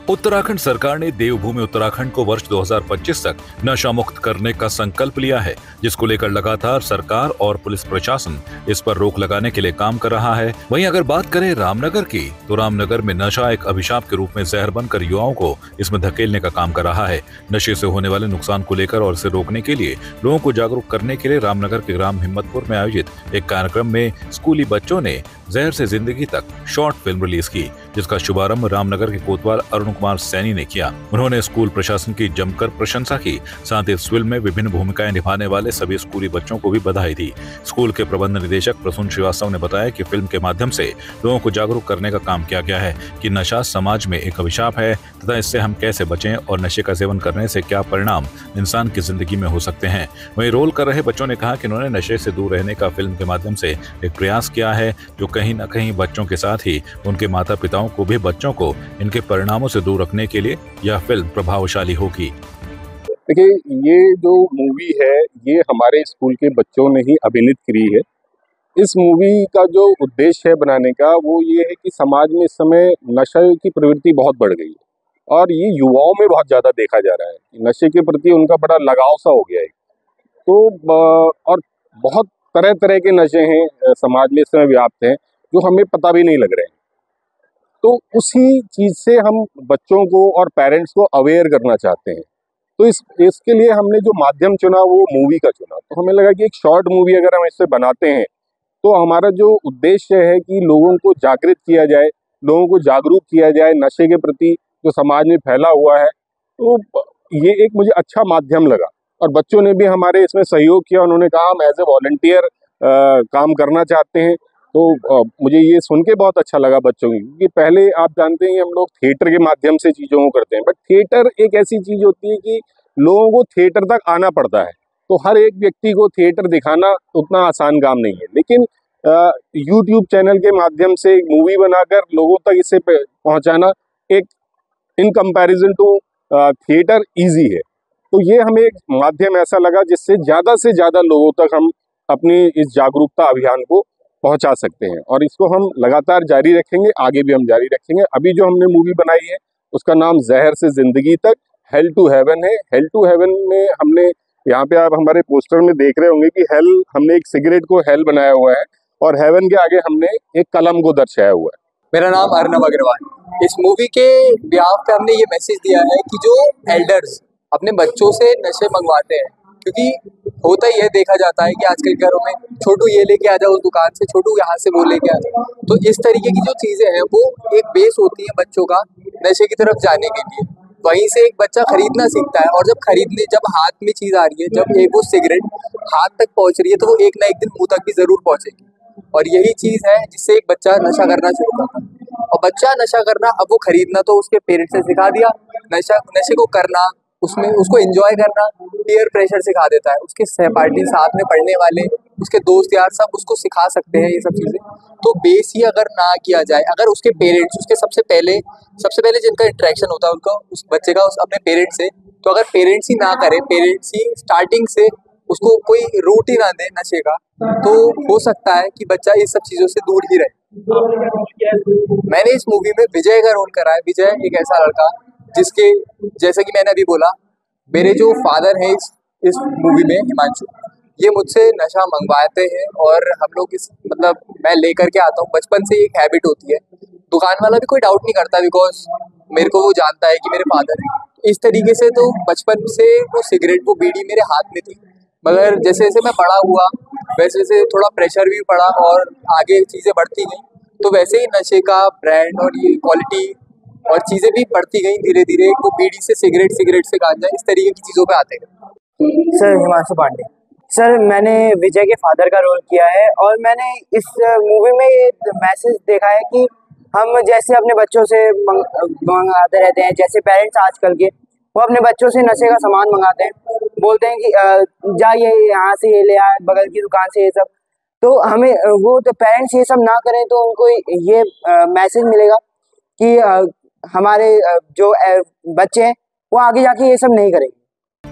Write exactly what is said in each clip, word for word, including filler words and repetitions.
उत्तराखंड सरकार ने देवभूमि उत्तराखंड को वर्ष दो हज़ार पच्चीस तक नशा मुक्त करने का संकल्प लिया है, जिसको लेकर लगातार सरकार और पुलिस प्रशासन इस पर रोक लगाने के लिए काम कर रहा है। वहीं अगर बात करें रामनगर की, तो रामनगर में नशा एक अभिशाप के रूप में जहर बनकर युवाओं को इसमें धकेलने का काम कर रहा है। नशे से होने वाले नुकसान को लेकर और इसे रोकने के लिए लोगों को जागरूक करने के लिए रामनगर के ग्राम हिम्मतपुर में आयोजित एक कार्यक्रम में स्कूली बच्चों ने जहर से जिंदगी तक शॉर्ट फिल्म रिलीज की, जिसका शुभारंभ रामनगर के कोतवाल अरुण कुमार सैनी ने किया। उन्होंने स्कूल प्रशासन की जमकर प्रशंसा की, साथ ही इस फिल्म में विभिन्न भूमिकाएं निभाने वाले सभी स्कूली बच्चों को भी बधाई दी। स्कूल के प्रबंध निदेशक प्रसून श्रीवास्तव ने बताया कि फिल्म के माध्यम से लोगों को जागरूक करने का काम किया गया है कि नशा समाज में एक अभिशाप है तथा इससे हम कैसे बचें और नशे का सेवन करने से क्या परिणाम इंसान की जिंदगी में हो सकते हैं। वहीं रोल कर रहे बच्चों ने कहा कि उन्होंने नशे से दूर रहने का फिल्म के माध्यम से एक प्रयास किया है, जो कहीं न कहीं बच्चों के साथ ही उनके माता पिताओं को भी बच्चों को इनके परिणामों से दूर रखने के लिए यह फिल्म प्रभावशाली होगी। देखिए, ये जो मूवी है ये हमारे स्कूल के बच्चों ने ही अभिनीत की है। इस मूवी का जो उद्देश्य है बनाने का वो ये है कि समाज में इस समय नशे की प्रवृत्ति बहुत बढ़ गई है और ये युवाओं में बहुत ज़्यादा देखा जा रहा है। नशे के प्रति उनका बड़ा लगाव सा हो गया है। तो और बहुत तरह तरह के नशे हैं समाज में इस समय व्याप्त हैं जो हमें पता भी नहीं लग रहे हैं। तो उसी चीज़ से हम बच्चों को और पेरेंट्स को अवेयर करना चाहते हैं। तो इस इसके लिए हमने जो माध्यम चुना वो मूवी का चुना। तो हमें लगा कि एक शॉर्ट मूवी अगर हम इससे बनाते हैं तो हमारा जो उद्देश्य है कि लोगों को जागृत किया जाए, लोगों को जागरूक किया जाए नशे के प्रति जो समाज में फैला हुआ है, तो ये एक मुझे अच्छा माध्यम लगा। और बच्चों ने भी हमारे इसमें सहयोग किया। उन्होंने कहा हम एज ए वॉलंटियर काम करना चाहते हैं। तो आ, मुझे ये सुन के बहुत अच्छा लगा बच्चों की, क्योंकि पहले आप जानते हैं हम लोग थिएटर के माध्यम से चीज़ों को करते हैं, बट थिएटर एक ऐसी चीज़ होती है कि लोगों को थिएटर तक आना पड़ता है। तो हर एक व्यक्ति को थिएटर दिखाना उतना आसान काम नहीं है, लेकिन यूट्यूब चैनल के माध्यम से एक मूवी बनाकर लोगों तक इसे पहुंचाना एक in comparison to theatre easy है। तो ये हमें एक माध्यम ऐसा लगा जिससे ज़्यादा से ज़्यादा लोगों तक हम अपनी इस जागरूकता अभियान को पहुंचा सकते हैं और इसको हम लगातार जारी रखेंगे, आगे भी हम जारी रखेंगे। अभी जो हमने मूवी बनाई है उसका नाम जहर से जिंदगी तक हेल टू हेवन है। हेल टू हेवन में हमने यहाँ पे आप हमारे पोस्टर में देख रहे होंगे कि हेल, हमने एक सिगरेट को हेल बनाया हुआ है और हेवन के आगे हमने एक कलम को दर्शाया हुआ है। मेरा नाम अर्नब अग्रवाल। इस मूवी के ब्याह पे हमने ये मैसेज दिया है कि जो एल्डर्स अपने बच्चों से नशे मंगवाते हैं, क्योंकि होता ही है, देखा जाता है कि आजकल घरों में छोटू ये लेके आ जाओ उस दुकान से, छोटू यहाँ से वो लेके आ जाओ। तो इस तरीके की जो चीज़ें हैं वो एक बेस होती है बच्चों का नशे की तरफ जाने के लिए। वहीं से एक बच्चा खरीदना सीखता है और जब खरीदने जब हाथ में चीज़ आ रही है, जब एक वो सिगरेट हाथ तक पहुँच रही है, तो वो एक ना एक दिन मुँह तक भी ज़रूर पहुँचेगी। और यही चीज़ है जिससे एक बच्चा नशा करना शुरू करता है। और बच्चा नशा करना, अब वो खरीदना तो उसके पेरेंट्स ने सिखा दिया, नशा नशे को करना, उसमें उसको एंजॉय करना पीयर प्रेशर सिखा देता है। उसके सहपाठी, साथ में पढ़ने वाले, उसके दोस्त यार सब उसको सिखा सकते हैं ये सब चीज़ें। तो बेस ही अगर ना किया जाए, अगर उसके पेरेंट्स, उसके सबसे पहले सबसे पहले जिनका इंटरेक्शन होता है उनका, उस बच्चे का उस अपने पेरेंट्स से, तो अगर पेरेंट्स ही ना करें, पेरेंट्स ही स्टार्टिंग से उसको कोई रूट ही ना दे नशे का, तो हो सकता है कि बच्चा इस सब चीज़ों से दूर ही रहे। मैंने इस मूवी में विजय का रोल करा है। विजय एक ऐसा लड़का जिसके, जैसे कि मैंने अभी बोला, मेरे जो फादर हैं इस इस मूवी में, हिमांशु, ये मुझसे नशा मंगवाते हैं और हम लोग इस मतलब मैं लेकर के आता हूँ। बचपन से एक हैबिट होती है, दुकान वाला भी कोई डाउट नहीं करता बिकॉज मेरे को वो जानता है कि मेरे फादर हैं। इस तरीके से तो बचपन से वो सिगरेट, वो बीड़ी मेरे हाथ में थी, मगर जैसे जैसे मैं बड़ा हुआ वैसे वैसे थोड़ा प्रेशर भी पड़ा और आगे चीज़ें बढ़ती गई, तो वैसे ही नशे का ब्रांड और ये क्वालिटी और चीज़ें भी बढ़ती गई धीरे धीरे। वो बीड़ी से सिगरेट, सिगरेट से गांजा, इस तरीके की चीज़ों पे आते गए। सर हिमांशु पांडे। सर मैंने विजय के फादर का रोल किया है और मैंने इस मूवी में ये मैसेज देखा है कि हम जैसे अपने बच्चों से मंगाते रहते हैं, जैसे पेरेंट्स आजकल के वो अपने बच्चों से नशे का सामान मंगाते हैं, बोलते हैं कि जा ये यहाँ से ये ले आए, बगल की दुकान से ये सब। तो हमें वो तो पेरेंट्स ये सब ना करें तो उनको ये मैसेज मिलेगा कि हमारे जो बच्चे हैं वो आगे जाके ये सब नहीं करेंगे।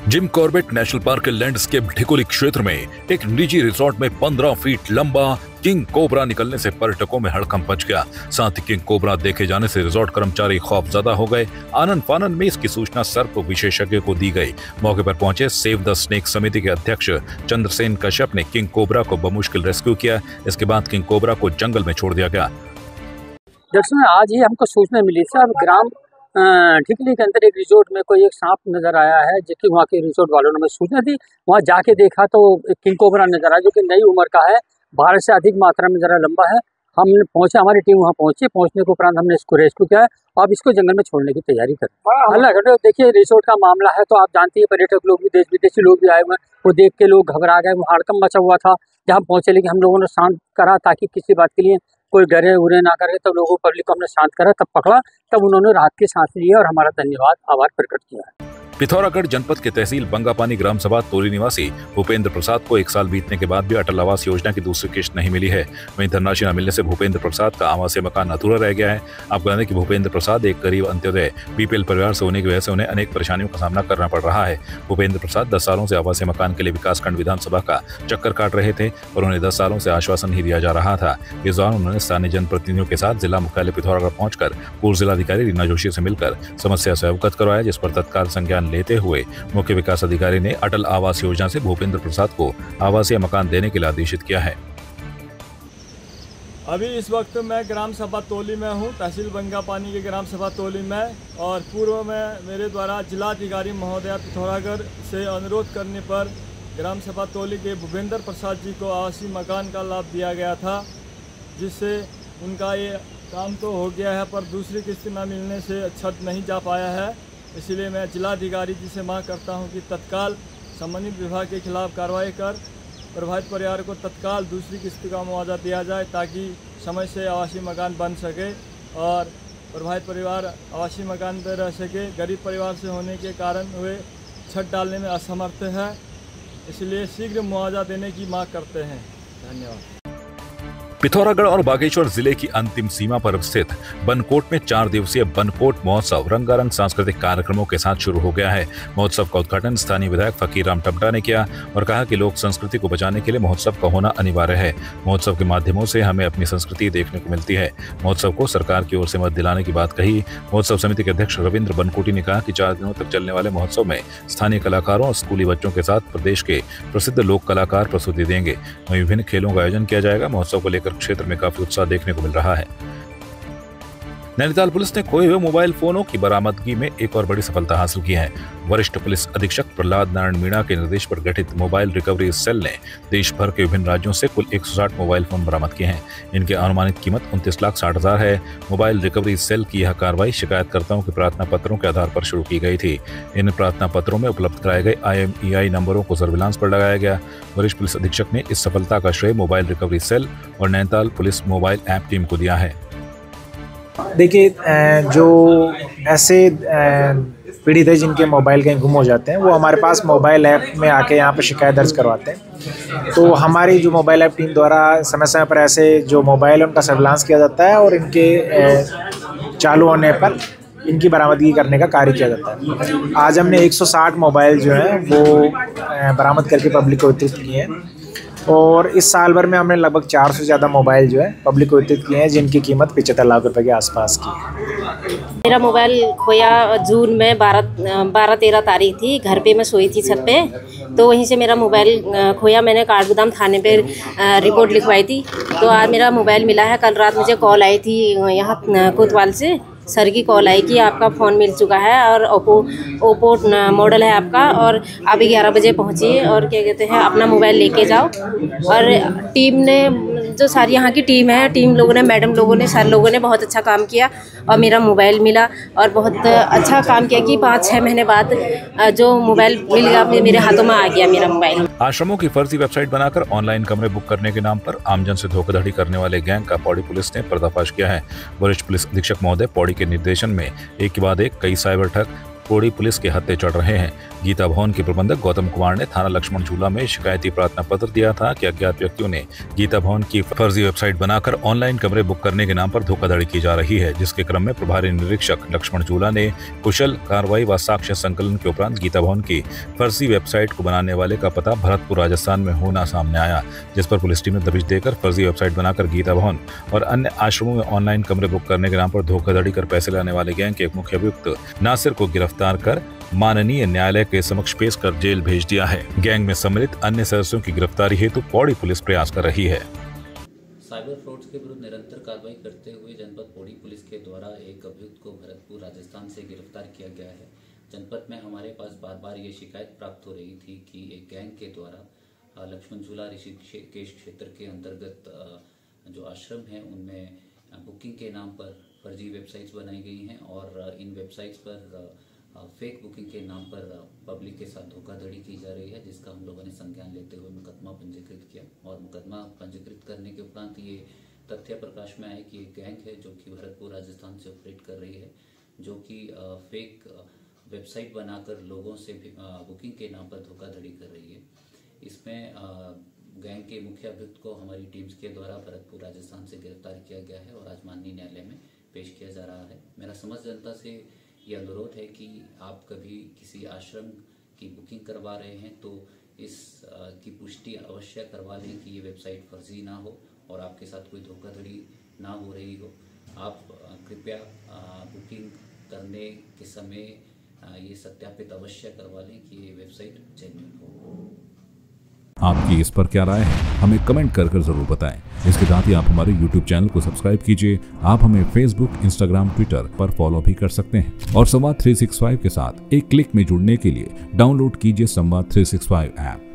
जिम कॉर्बेट नेशनल पार्क के लैंडस्केप ढिकोली क्षेत्र में एक निजी रिसोर्ट में पंद्रह फीट लंबा किंग कोबरा निकलने से पर्यटकों में हड़कंप मच गया। साथ ही किंग कोबरा देखे जाने से रिसोर्ट कर्मचारी खौफजदा हो गए। आनंद फानन में इसकी सूचना सर्प विशेषज्ञ को दी गई। मौके पर पहुंचे सेव द स्नेक समिति के अध्यक्ष चंद्रसेन कश्यप ने किंग कोबरा को बमुश्किल रेस्क्यू किया। इसके बाद किंग कोबरा को जंगल में छोड़ दिया गया। दरअसल आज ही हमको सूचना मिली थी, अब ग्राम ठिकली के अंदर एक रिसोर्ट में कोई एक सांप नज़र आया है, जो कि वहाँ के रिसोर्ट वालों ने हमें सूचना दी। वहाँ जाके देखा तो एक किंग कोबरा नज़र आया, जो कि नई उम्र का है, बारह से अधिक मात्रा में ज़रा लंबा है। हमने पहुँचे, हमारी टीम वहाँ पहुँची। पहुँचने के उपरांत हमने इसको रेस्क्यू किया है। अब इसको जंगल में छोड़ने की तैयारी कर हालांकि देखिए रिसोर्ट का मामला है तो आप जानती है पर्यटक लोग भी, देश विदेशी लोग भी आए हुए हैं। वो देख के लोग घबरा गए, वो हड़कंप मचा हुआ था जहाँ पहुँचे। लेकिन हम लोगों ने शांत करा ताकि किसी बात के लिए कोई डरे उरे ना करे। तब लोगों पब्लिक को हमने शांत करा, तब पकड़ा, तब उन्होंने राहत की सांस ली है और हमारा धन्यवाद आभार प्रकट किया है। पिथौरागढ़ जनपद के तहसील बंगापानी ग्राम सभा तोली निवासी भूपेंद्र प्रसाद को एक साल बीतने के बाद भी अटल आवास योजना की दूसरी किश्त नहीं मिली है। वहीं धनराशि न मिलने से भूपेंद्र प्रसाद का आवासीय मकान अधूरा रह गया है। आपको बता दें कि भूपेंद्र प्रसाद एक गरीब अंत्योदय बीपीएल परिवार से होने की वजह से उन्हें अनेक परेशानियों का सामना करना पड़ रहा है। भूपेंद्र प्रसाद दस सालों से आवासीय मकान के लिए विकासखंड विधानसभा का चक्कर काट रहे थे और उन्हें दस सालों से आश्वासन नहीं दिया जा रहा था। इस दौरान उन्होंने स्थानीय जनप्रतिनिधियों के साथ जिला मुख्यालय पिथौरागढ़ पहुंचकर पूर्व जिलाधिकारी रीना जोशी से मिलकर समस्या से अवगत करवाया, जिस पर तत्काल संज्ञान लेते हुए मुख्य विकास अधिकारी ने अटल आवास योजना से भूपेंद्र प्रसाद को आवासीय मकान देने के लिए आदेशित किया है। अभी इस वक्त मैं ग्राम सभा तोली में हूं, तहसील बंगापानी के ग्राम सभा तोली में, और पूर्व में मेरे द्वारा जिलाधिकारी महोदया पिथौरागढ़ से अनुरोध करने पर ग्राम सभा तोली के भूपेंद्र प्रसाद जी को आवासीय मकान का लाभ दिया गया था, जिससे उनका ये काम तो हो गया है, पर दूसरी किस्त न मिलने से छत नहीं जा पाया है। इसलिए मैं जिलाधिकारी जी से मांग करता हूं कि तत्काल संबंधित विभाग के खिलाफ कार्रवाई कर प्रभावित परिवार को तत्काल दूसरी किस्त का मुआवजा दिया जाए, ताकि समय से आवासीय मकान बन सके और प्रभावित परिवार आवासीय मकान पर रह सके। गरीब परिवार से होने के कारण वे छत डालने में असमर्थ है, इसलिए शीघ्र मुआवजा देने की मांग करते हैं। धन्यवाद। पिथौरागढ़ और बागेश्वर जिले की अंतिम सीमा पर स्थित बनकोट में चार दिवसीय बनकोट महोत्सव रंगारंग सांस्कृतिक कार्यक्रमों के साथ शुरू हो गया है। महोत्सव का उद्घाटन स्थानीय विधायक फकीर राम टमटा ने किया और कहा कि लोक संस्कृति को बचाने के लिए महोत्सव का होना अनिवार्य है। महोत्सव के माध्यमों से हमें अपनी संस्कृति देखने को मिलती है। महोत्सव को सरकार की ओर से मत दिलाने की बात कही। महोत्सव समिति के अध्यक्ष रविंद्र बनकोटी ने कहा कि चार दिनों तक चलने वाले महोत्सव में स्थानीय कलाकारों और स्कूली बच्चों के साथ प्रदेश के प्रसिद्ध लोक कलाकार प्रस्तुति देंगे। वहीं विभिन्न खेलों का आयोजन किया जाएगा। महोत्सव को लेकर क्षेत्र में काफी उत्साह देखने को मिल रहा है। नैनीताल पुलिस ने खोए हुए मोबाइल फोनों की बरामदगी में एक और बड़ी सफलता हासिल की है। वरिष्ठ पुलिस अधीक्षक प्रहलाद नारायण मीणा के निर्देश पर गठित मोबाइल रिकवरी सेल ने देश भर के विभिन्न राज्यों से कुल एक सौ साठ मोबाइल फोन बरामद किए हैं। इनकी अनुमानित कीमत उनतीस लाख साठ हजार है। मोबाइल रिकवरी सेल की यह कार्रवाई शिकायतकर्ताओं के प्रार्थना पत्रों के आधार पर शुरू की गई थी। इन प्रार्थना पत्रों में उपलब्ध कराए गए आई एम ई आई नंबरों को सर्विलांस पर लगाया गया। वरिष्ठ पुलिस अधीक्षक ने इस सफलता का श्रेय मोबाइल रिकवरी सेल और Nainital police mobile app team को दिया है। देखिए, जो ऐसे पीड़ित है जिनके मोबाइल कहीं गुम हो जाते हैं, वो हमारे पास मोबाइल ऐप में आके यहाँ पर शिकायत दर्ज करवाते हैं। तो हमारी जो मोबाइल ऐप टीम द्वारा समय समय पर ऐसे जो मोबाइल है उनका सर्विलांस किया जाता है और इनके चालू होने पर इनकी बरामदगी करने का कार्य किया जाता है। आज हमने एक सौ साठ मोबाइल जो हैं वो बरामद करके पब्लिक को वितरित किए हैं और इस साल भर में हमने लगभग चार सौ से ज़्यादा मोबाइल जो है पब्लिक को वितरित किए हैं, जिनकी कीमत पचहत्तर लाख रुपए के आसपास की है। मेरा मोबाइल खोया जून में बारह बारह तेरह तारीख थी। घर पे मैं सोई थी छत पे, तो वहीं से मेरा मोबाइल खोया। मैंने काठगोदाम थाने पे रिपोर्ट लिखवाई थी, तो आज मेरा मोबाइल मिला है। कल रात मुझे कॉल आई थी यहाँ कोतवाल से, सर की कॉल आई कि आपका फ़ोन मिल चुका है और ओप्पो ओप्पो मॉडल है आपका, और अभी ग्यारह बजे पहुँचिए और क्या कहते हैं अपना मोबाइल लेके जाओ। और टीम ने, जो सारी यहाँ की टीम है, टीम लोगों ने, मैडम लोगों ने, सर लोगों ने बहुत अच्छा काम किया और मेरा मोबाइल मिला। और बहुत अच्छा काम किया कि पाँच छः महीने बाद जो मोबाइल मिल गया, मेरे हाथों में आ गया मेरा मोबाइल। आश्रमों की फर्जी वेबसाइट बनाकर ऑनलाइन कमरे बुक करने के नाम पर आमजन से धोखाधड़ी करने वाले गैंग का पौड़ी पुलिस ने पर्दाफाश किया है। वरिष्ठ पुलिस अधीक्षक महोदय पौड़ी के निर्देशन में एक के बाद एक कई साइबर ठग पौड़ी पुलिस के हत्थे चढ़ रहे हैं। गीता भवन के प्रबंधक गौतम कुमार ने थाना लक्ष्मण झूला में शिकायती प्रार्थना पत्र दिया था कि अज्ञात व्यक्तियों ने गीता भवन की फर्जी वेबसाइट बनाकर ऑनलाइन कमरे बुक करने के नाम पर धोखाधड़ी की जा रही है, जिसके क्रम में प्रभारी निरीक्षक लक्ष्मण झूला ने कुशल कार्रवाई व साक्ष्य संकलन के उपरांत गीता भवन की फर्जी वेबसाइट को बनाने वाले का पता भरतपुर राजस्थान में होना सामने आया, जिस पर पुलिस टीम ने दबिश देकर फर्जी वेबसाइट बनाकर गीता भवन और अन्य आश्रमों में ऑनलाइन कमरे बुक करने के नाम पर धोखाधड़ी कर पैसे लाने वाले गैंग के एक मुख्य अभियुक्त नासिर को गिरफ्तार कर माननीय न्यायालय के समक्ष पेश कर जेल भेज दिया है। गैंग में सम्मिलित अन्य सदस्यों की गिरफ्तारी हेतु पौड़ी पुलिस प्रयास कर रही है। साइबर फ्रॉड्स के विरुद्ध निरंतर कार्रवाई करते हुए जनपद पौड़ी पुलिस के द्वारा एक अभियुक्त को भरतपुर राजस्थान से गिरफ्तार किया गया है। जनपद में हमारे पास बार बार ये शिकायत प्राप्त हो रही थी कि एक गैंग के द्वारा लक्ष्मण झूला ऋषिकेश क्षेत्र के अंतर्गत जो आश्रम है उनमें बुकिंग के नाम पर फर्जी वेबसाइट्स बनाई गई हैं और इन वेबसाइट्स पर फेक बुकिंग के नाम पर पब्लिक के साथ धोखाधड़ी की जा रही है, जिसका हम लोगों ने संज्ञान लेते हुए मुकदमा पंजीकृत किया और मुकदमा पंजीकृत करने के उपरांत ये तथ्य प्रकाश में आए कि एक गैंग है जो कि भरतपुर राजस्थान से ऑपरेट कर रही है, जो कि फेक वेबसाइट बनाकर लोगों से बुकिंग के नाम पर धोखाधड़ी कर रही है। इसमें गैंग के मुख्य अभियुक्त को हमारी टीम्स के द्वारा भरतपुर राजस्थान से गिरफ्तार किया गया है और आज माननीय न्यायालय में पेश किया जा रहा है। मेरा समस्त जनता से ये अनुरोध है कि आप कभी किसी आश्रम की बुकिंग करवा रहे हैं तो इस आ, की पुष्टि अवश्य करवा लें कि ये वेबसाइट फर्जी ना हो और आपके साथ कोई धोखाधड़ी ना हो रही हो। आप आ, कृपया आ, बुकिंग करने के समय आ, ये सत्यापित अवश्य करवा लें कि ये वेबसाइट जेन्युइन हो। आपकी इस पर क्या राय है, हमें कमेंट कर कर जरूर बताएं। इसके साथ ही आप हमारे यूट्यूब चैनल को सब्सक्राइब कीजिए। आप हमें फेसबुक, इंस्टाग्राम, ट्विटर पर फॉलो भी कर सकते हैं और संवाद तीन सौ पैंसठ के साथ एक क्लिक में जुड़ने के लिए डाउनलोड कीजिए संवाद तीन सौ पैंसठ ऐप।